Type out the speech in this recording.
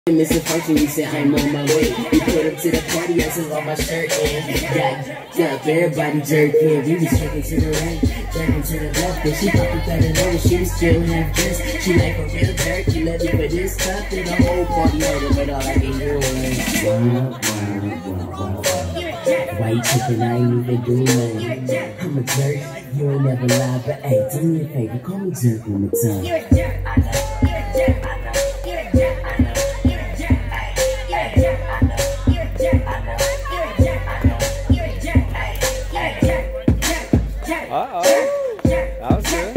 Missing function, he said I'm on my way. We put up to the party, I took off my shirt and got everybody jerking. We was jerking to the right, jerking to the left, and she popped out of nowhere. She was still half dressed. She like a real jerk. She let me for this cup and the whole party heard it, but all I can hear was why you tripping? I ain't even doing nothing. I'm a jerk. You ain't never lied, but hey, do me a favor, call me jerk one more time. You're a jerk. I know. You're a jerk. I know. You're a jerk. I know. Uh-oh. That was good.